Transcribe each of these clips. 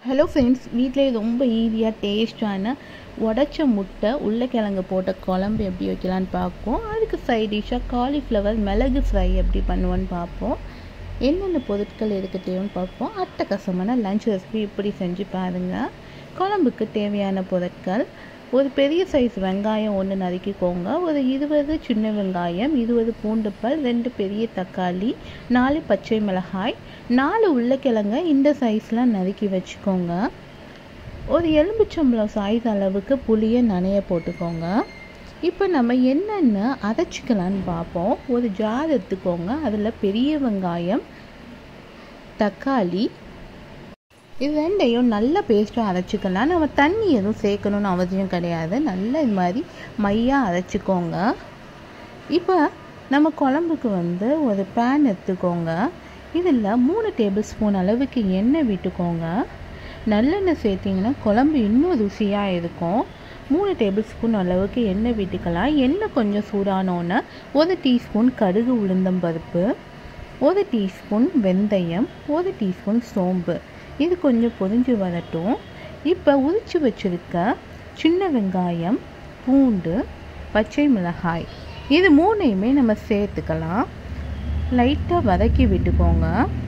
Hello friends, வீட்டிலே ரொம்ப ஈஸியாக டேஸ்டான உடச்ச முட்டை உருளைக்கிழங்கு போட்ட குழம்பு எப்படி வைக்கலான்னு பார்ப்போம். அதுக்கு சைட் டிஷ்ஷாக காலிஃப்ளவர் மிளகு ஃப்ரை எப்படி பண்ணுவோன்னு பார்ப்போம். என்னென்ன பொருட்கள் எதுக்கு தேவைன்னு பார்ப்போம். அட்டகாசமான லஞ்ச் ரெசிபி இப்படி செஞ்சு பாருங்கள். குழம்புக்கு தேவையான பொருட்கள்: ஒரு பெரிய சைஸ் வெங்காயம் 1 நறுக்கிக்கோங்க, ஒரு 20 சின்ன வெங்காயம், 20 பூண்டுப்பல், 2 பெரிய தக்காளி, 4 பச்சை மிளகாய், 4 உருளைக்கிழங்கு இந்த சைஸில் நறுக்கி வச்சுக்கோங்க. ஒரு எலுமிச்சம்பழம் சைஸ் அளவுக்கு புளியை நனைய போட்டுக்கோங்க. இப்போ நம்ம என்னென்ன அரைச்சிக்கலான்னு பார்ப்போம். ஒரு ஜார் எடுத்துக்கோங்க, அதில் பெரிய வெங்காயம், தக்காளி இது ரெண்டையும் நல்ல பேஸ்ட்டாக அரைச்சிக்கலாம். நம்ம தண்ணி எதுவும் சேர்க்கணுன்னு அவசியம் கிடையாது. நல்ல இது மாதிரி மையாக அரைச்சிக்கோங்க. இப்போ நம்ம குழம்புக்கு ஒரு பேன் எடுத்துக்கோங்க. இதில் 3 டேபிள் ஸ்பூன் அளவுக்கு எண்ணெய் விட்டுக்கோங்க. நல்லெண்ணெய் சேர்த்திங்கன்னா குழம்பு இன்னும் ருசியாக இருக்கும். 3 டேபிள் ஸ்பூன் அளவுக்கு எண்ணெய் விட்டுக்கலாம். எண்ணெய் கொஞ்சம் சூடானோன்னு 1 டீஸ்பூன் கடுகு உளுந்தம் பருப்பு, 1 டீஸ்பூன் வெந்தயம், 1 டீஸ்பூன் சோம்பு இது கொஞ்சம் பொரிஞ்சு வரட்டும். இப்போ உரித்து வச்சுருக்க சின்ன வெங்காயம், பூண்டு, பச்சை மிளகாய் இது 3ஐயுமே நம்ம சேர்த்துக்கலாம். லைட்டாக வதக்கி விட்டுக்கோங்க.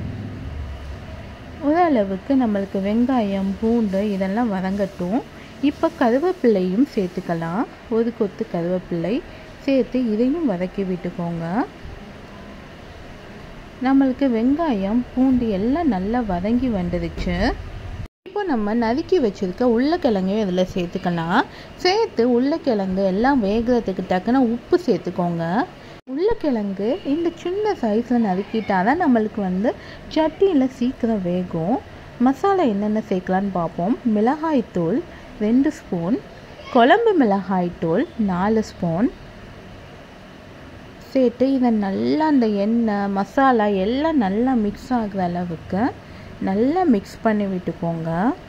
ஓரளவுக்கு நம்மளுக்கு வெங்காயம், பூண்டு இதெல்லாம் வதங்கட்டும். இப்போ கருவேப்பிலையும் சேர்த்துக்கலாம். ஒரு கொத்து கருவேப்பிலை சேர்த்து இதையும் வதக்கி விட்டுக்கோங்க. நம்மளுக்கு வெங்காயம், பூண்டு எல்லாம் நல்லா வதங்கி வந்துடுச்சு. இப்போ நம்ம நறுக்கி வச்சுருக்க உருளைக்கிழங்கையும் இதில் சேர்த்துக்கலாம். சேர்த்து உருளைக்கிழங்கு எல்லாம் வேகிறதுக்கு டக்குன்னு உப்பு சேர்த்துக்கோங்க. உருளைக்கிழங்கு இந்த சின்ன சைஸில் நறுக்கிட்டால் தான் நம்மளுக்கு சட்டியில் சீக்கிரம் வேகும். மசாலா என்னென்ன சேர்க்கலான்னு பார்ப்போம். மிளகாய்த்தூள் 2 ஸ்பூன், குழம்பு மிளகாய்த்தூள் 4 ஸ்பூன் சேர்த்து இதை நல்லா அந்த எண்ணெய் மசாலா எல்லாம் நல்லா மிக்ஸ் ஆகிற அளவுக்கு நல்லா மிக்ஸ் பண்ணி விட்டுக்கோங்க.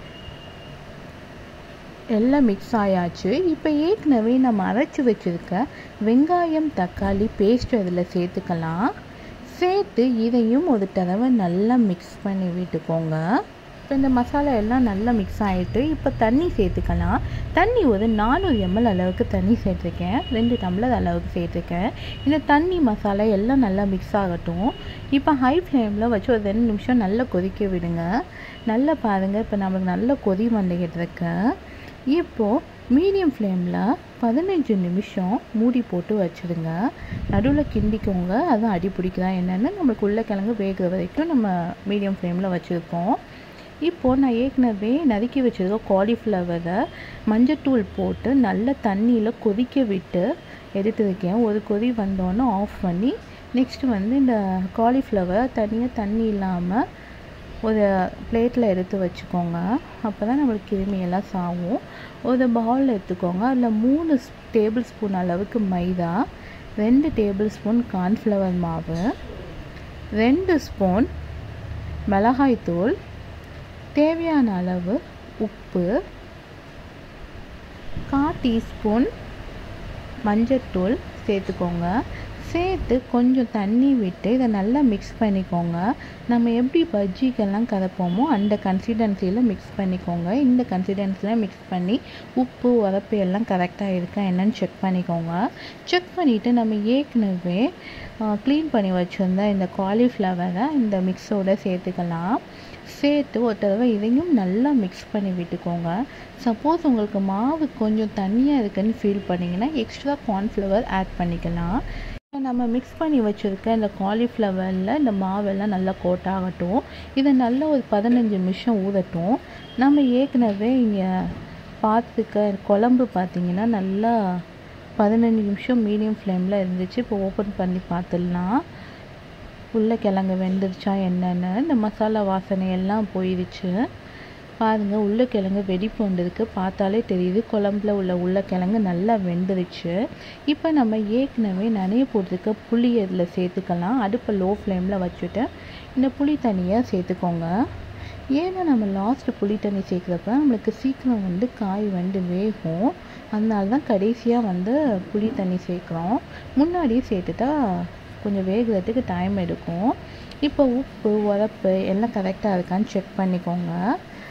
எல்லாம் மிக்ஸ் ஆயாச்சு. இப்போ ஏற்கனவே நம்ம அரைச்சி வச்சுருக்க வெங்காயம், தக்காளி பேஸ்ட் அதில் சேர்த்துக்கலாம். சேர்த்து இதையும் ஒரு தடவை நல்லா மிக்ஸ் பண்ணி விட்டுக்கோங்க. இப்போ இந்த மசாலா எல்லாம் நல்லா மிக்ஸ் ஆகிட்டு இப்போ தண்ணி சேர்த்துக்கலாம். தண்ணி ஒரு 400 ml அளவுக்கு தண்ணி சேர்த்துருக்கேன். 2 டம்ளர் அளவுக்கு சேர்த்துருக்கேன். இந்த தண்ணி மசாலா எல்லாம் நல்லா மிக்ஸ் ஆகட்டும். இப்போ ஹை ஃப்ளேமில் வச்சு ஒரு 2 நிமிஷம் நல்லா கொதிக்க விடுங்க. நல்லா பாருங்கள், இப்போ நம்மளுக்கு நல்லா கொதி வந்துக்கிட்டு இருக்கு. இப்போது மீடியம் ஃப்ளேமில் 15 நிமிஷம் மூடி போட்டு வச்சுருங்க. நடுவில் கிண்டிக்கோங்க. அதுவும் அடி பிடிக்குதா என்னென்னு நம்மளுக்கு உருளைக்கிழங்கு வேகிற வரைக்கும் நம்ம மீடியம் ஃப்ளேமில் வச்சுருக்கோம். இப்போது நான் ஏற்கனவே நறுக்கி வச்சுருக்க காலிஃப்ளவரை மஞ்சத்தூள் போட்டு நல்ல தண்ணியில் கொதிக்க விட்டு எடுத்துருக்கேன். ஒரு கொதி வந்தோன்னே ஆஃப் பண்ணி நெக்ஸ்ட்டு இந்த காலிஃப்ளவர் தனியாக தண்ணி இல்லாமல் ஒரு பிளேட்டில் எடுத்து வச்சுக்கோங்க. அப்போ தான் நம்மளுக்கு கிருமியெல்லாம் சாகும். ஒரு பவுல் எடுத்துக்கோங்க. அதில் 3 டேபிள் ஸ்பூன் அளவுக்கு மைதா, 2 டேபிள் ஸ்பூன் கார்ன்ஃப்ளவர் மாவு, 2 ஸ்பூன் மிளகாய்த்தூள், தேவையான அளவு உப்பு, 1/4 டீஸ்பூன் மஞ்சத்தூள் சேர்த்துக்கோங்க. சேர்த்து கொஞ்சம் தண்ணி விட்டு இதை நல்லா மிக்ஸ் பண்ணிக்கோங்க. நம்ம எப்படி பஜ்ஜிக்கெல்லாம் கரைப்போமோ அந்த கன்சிஸ்டன்சியில் மிக்ஸ் பண்ணிக்கோங்க. இந்த கன்சிஸ்டன்சியில் மிக்ஸ் பண்ணி உப்பு, உரப்பு எல்லாம் கரெக்டாக இருக்கா என்னன்னு செக் பண்ணிக்கோங்க. செக் பண்ணிவிட்டு நம்ம ஏற்கனவே க்ளீன் பண்ணி வச்சுருந்த இந்த காலிஃப்ளவரை இந்த மிக்ஸோடு சேர்த்துக்கலாம். சேர்த்து ஒரு தடவை இதையும் நல்லா மிக்ஸ் பண்ணி விட்டுக்கோங்க. சப்போஸ் உங்களுக்கு மாவு கொஞ்சம் தண்ணியாக இருக்குதுன்னு ஃபீல் பண்ணிங்கன்னா எக்ஸ்ட்ரா கார்ன்ஃப்ளவர் ஆட் பண்ணிக்கலாம். நம்ம மிக்ஸ் பண்ணி வச்சுருக்க இந்த காலிஃப்ளவரில் இந்த மாவெல்லாம் நல்லா கோட் ஆகட்டும். இதை நல்லா ஒரு 15 நிமிஷம் ஊறட்டும். நம்ம ஏற்கனவே இங்கே பார்த்துக்க குழம்பு பார்த்திங்கன்னா நல்லா 15 நிமிஷம் மீடியம் ஃப்ளேமில் இருந்துச்சு. இப்போ ஓப்பன் பண்ணி பார்த்துடலாம் உருளைக்கிழங்கு வெந்துருச்சா என்னென்னு. இந்த மசாலா வாசனை எல்லாம் போயிடுச்சு. பாருங்கள், உருளைக்கிழங்கு வெடிப்பு வந்திருக்கு. பார்த்தாலே தெரியுது குழம்புல உள்ள உருளைக்கிழங்கு நல்லா வெந்துருச்சு. இப்போ நம்ம ஏற்கனவே நனைய போட்டிருக்க புளி இதில் சேர்த்துக்கலாம். அடுப்பை லோ ஃப்ளேமில் வச்சுட்டு இந்த புளி தண்ணியை சேர்த்துக்கோங்க. ஏன்னா நம்ம லாஸ்ட்டு புளி தண்ணி சேர்க்குறப்ப நம்மளுக்கு சீக்கிரம் காய் வேகும். அதனால தான் கடைசியாக புளி தண்ணி சேர்க்குறோம். முன்னாடியே சேர்த்துட்டா கொஞ்சம் வேகிறதுக்கு டைம் எடுக்கும். இப்போ உப்பு, உரப்பு எல்லாம் கரெக்டாக இருக்கான்னு செக் பண்ணிக்கோங்க.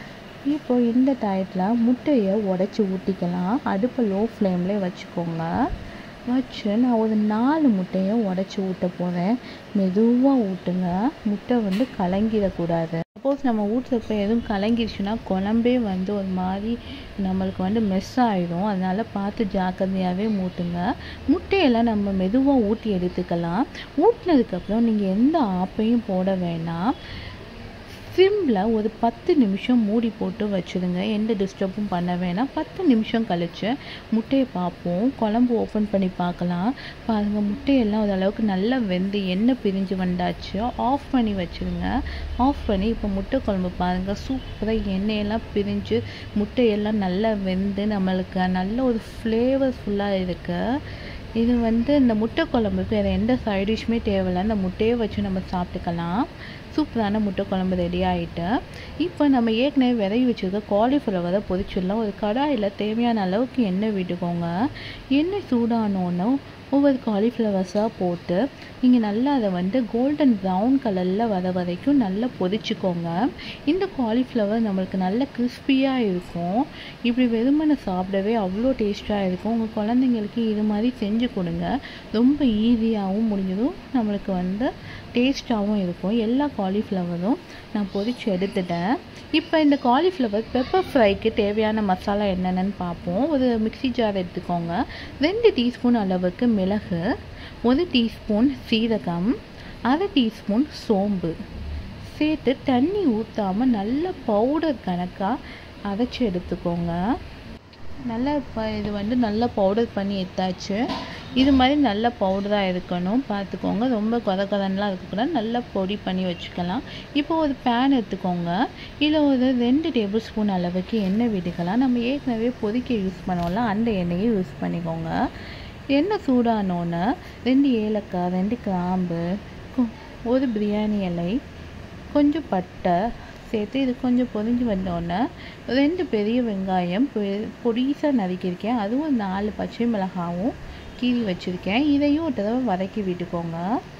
இப்போ இந்த டயத்தில் முட்டையை உடச்சி ஊற்றிக்கலாம். அடுப்பை லோ ஃப்ளேம்லேயே வச்சுக்கோங்க. வச்சு நான் ஒரு 4 முட்டையை உடச்சி ஊற்ற போகிறேன். மெதுவாக ஊற்றுங்க. முட்டை வந்து கலங்கிடக்கூடாது. சப்போஸ் நம்ம ஊற்றுறப்ப எதுவும் கலங்கிடுச்சுன்னா குழம்பே வந்து ஒரு மாதிரி நம்மளுக்கு வந்து மெஸ் ஆகிடும். அதனால் பார்த்து ஜாக்கிரதையாகவே ஊற்றுங்க. முட்டையெல்லாம் நம்ம மெதுவாக ஊற்றி எடுத்துக்கலாம். ஊற்றினதுக்கப்புறம் நீங்கள் எந்த ஆப்பையும் போட வேணாம். சிம்மில் ஒரு 10 நிமிஷம் மூடி போட்டு வச்சுருங்க. எந்த டிஸ்டர்பும் பண்ண வேணாம். 10 நிமிஷம் கழித்து முட்டையை பார்ப்போம். குழம்பு ஓப்பன் பண்ணி பார்க்கலாம். பாருங்கள், முட்டையெல்லாம் ஓரளவுக்கு நல்லா வெந்து எண்ணெய் பிரிஞ்சு வந்தாச்சு. ஆஃப் பண்ணி வச்சுருங்க. ஆஃப் பண்ணி இப்போ முட்டை குழம்பு பாருங்கள், சூப்பராக எண்ணெயெல்லாம் பிரிஞ்சு முட்டையெல்லாம் நல்லா வெந்து நம்மளுக்கு நல்ல ஒரு ஃப்ளேவர்ஃபுல்லாக இருக்குது. இது வந்து இந்த முட்டை குழம்புக்கு வேறு எந்த சைடிஷ்மே தேவையில்லை. இந்த முட்டையை வச்சு நம்ம சாப்பிட்டுக்கலாம். சூப்பரான முட்டை குழம்பு ரெடி ஆகிட்டு. இப்போ நம்ம ஏற்கனவே விரைவி வச்சுருக்க காலிஃப்ளவரை பொரிச்சிடலாம். ஒரு கடாயில் தேவையான அளவுக்கு எண்ணெய் விட்டுக்கோங்க. எண்ணெய் சூடானோன்னு ஒவ்வொரு காலிஃப்ளவர்ஸாக போட்டு நீங்கள் நல்லா அதை வந்து கோல்டன் ப்ரௌன் கலரில் வர வரைக்கும் நல்லா பொரிச்சிக்கோங்க. இந்த காலிஃப்ளவர் நம்மளுக்கு நல்ல கிறிஸ்பியாக இருக்கும். இப்படி வெறுமனை சாப்பிடவே அவ்வளோ டேஸ்ட்டாக இருக்கும். உங்கள் குழந்தைங்களுக்கு இது மாதிரி செஞ்சு கொடுங்க. ரொம்ப ஈஸியாகவும் முடிஞ்சதும் நம்மளுக்கு வந்து டேஸ்ட்டாகவும் இருக்கும். எல்லா காலிஃப்ளவரும் நான் பொரித்து எடுத்துட்டேன். இப்போ இந்த காலிஃப்ளவர் பெப்பர் ஃப்ரைக்கு தேவையான மசாலா என்னென்னு பார்ப்போம். ஒரு மிக்ஸி ஜார் எடுத்துக்கோங்க. 2 டீஸ்பூன் அளவுக்கு மிளகு, 1 டீஸ்பூன் சீரகம், 1/2 டீஸ்பூன் சோம்பு சேர்த்து தண்ணி ஊற்றாமல் நல்ல பவுடர் கணக்காக அரைச்சி எடுத்துக்கோங்க. நல்லா இது வந்து நல்லா பவுடர் பண்ணி எடுத்தாச்சு. இது மாதிரி நல்ல பவுடராக இருக்கணும், பார்த்துக்கோங்க. ரொம்ப கொதலாம் இருக்கக்கூடாது. நல்லா பொடி பண்ணி வச்சுக்கலாம். இப்போ ஒரு பேன் எடுத்துக்கோங்க. இதில் ஒரு 2 டேபிள் ஸ்பூன் அளவுக்கு எண்ணெய் விட்டுக்கலாம். நம்ம ஏற்கனவே பொரிக்க யூஸ் பண்ணோம்ல, அந்த எண்ணெயை யூஸ் பண்ணிக்கோங்க. எண்ணெய் சூடானோன்னு 2 ஏலக்காய், 2 கிராம்பு, ஒரு பிரியாணி இலை, கொஞ்சம் பட்டை சேர்த்து இது கொஞ்சம் பொரிஞ்சு வந்தோடனே 2 பெரிய வெங்காயம் பொடிசாக நறுக்கியிருக்கேன். அதுவும் 4 பச்சை மிளகாவும் கீறி வச்சுருக்கேன். இதையும் ஒரு தடவை வதக்கி விட்டுக்கோங்க.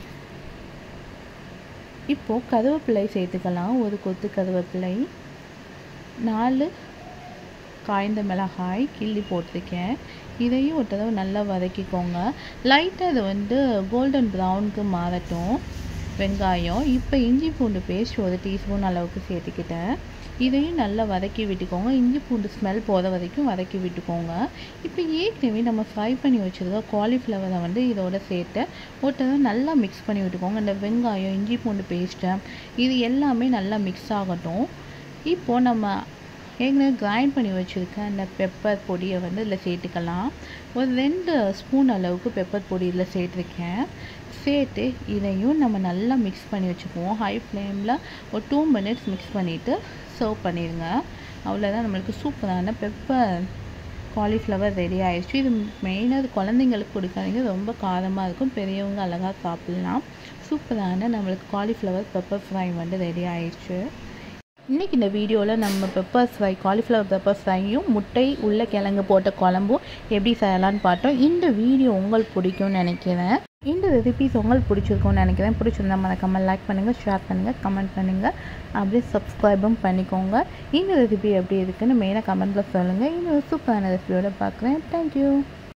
இப்போது கருவேப்பிலை சேர்த்துக்கலாம். ஒரு கொத்து கருவேப்பிலை, 4 காய்ந்த மிளகாய் கிள்ளி போட்டிருக்கேன். இதையும் ஒரு தடவை நல்லா வதக்கிக்கோங்க. லைட்டாக அது வந்து கோல்டன் ப்ரௌனுக்கு மாறட்டும் வெங்காயம். இப்போ இஞ்சி பூண்டு பேஸ்ட் 1 டீஸ்பூன் அளவுக்கு சேர்த்துக்கிட்டேன். இதையும் நல்லா வதக்கி விட்டுக்கோங்க. இஞ்சி பூண்டு ஸ்மெல் போகிற வரைக்கும் வதக்கி விட்டுக்கோங்க. இப்போ ஏற்கனவே நம்ம ஃப்ரை பண்ணி வச்சுருக்க காலிஃப்ளவரை வந்து இதோட சேர்த்து ஒருத்தர நல்லா மிக்ஸ் பண்ணி விட்டுக்கோங்க. இந்த வெங்காயம், இஞ்சி பூண்டு பேஸ்ட்டு இது எல்லாமே நல்லா மிக்ஸ் ஆகட்டும். இப்போது நம்ம ஏற்கனவே கிரைண்ட் பண்ணி வச்சுருக்க அந்த பெப்பர் பொடியை வந்து இதில் சேர்த்துக்கலாம். ஒரு 2 ஸ்பூன் அளவுக்கு பெப்பர் பொடி இதில் சேர்த்துருக்கேன். சேர்த்து இதையும் நம்ம நல்லா மிக்ஸ் பண்ணி வச்சுக்குவோம். ஹை ஃப்ளேமில் ஒரு 2 மினிட்ஸ் மிக்ஸ் பண்ணிவிட்டு சர்வ் பண்ணிடுங்க. அவ்வளோதான், நம்மளுக்கு சூப்பரான பெப்பர் காலிஃப்ளவர் ரெடி ஆயிடுச்சு. இது மெயினாக குழந்தைங்களுக்கு கொடுக்காதீங்க, ரொம்ப காரமாக இருக்கும். பெரியவங்க அழகாக சாப்பிட்லாம். சூப்பரான நம்மளுக்கு காலிஃப்ளவர் பெப்பர் ஃப்ரை வந்து ரெடி ஆயிடுச்சு. இன்றைக்கி இந்த வீடியோவில் நம்ம பெப்பர் ஃப்ரை, காலிஃப்ளவர் பெப்பர் ஃப்ரையும் முட்டை உருளைக்கிழங்கு போட்ட குழம்பும் எப்படி செய்யலான்னு பார்த்தோம். இந்த வீடியோ உங்களுக்கு பிடிக்கும்னு நினைக்கிறேன். இந்த ரெசிபிஸ் உங்களுக்கு பிடிச்சிருக்கும்னு நினைக்கிறேன். பிடிச்சிருந்தா மறக்காமல் லைக் பண்ணுங்கள், ஷேர் பண்ணுங்கள், கமெண்ட் பண்ணுங்கள், அப்படியே சப்ஸ்கிரைபும் பண்ணிக்கோங்க. இந்த ரெசிபி எப்படி இருக்குன்னு மெயினாக கமெண்ட்டில் சொல்லுங்கள். இன்னும் சூப்பரான ரெசிபியோட பார்க்குறேன். தேங்க்யூ.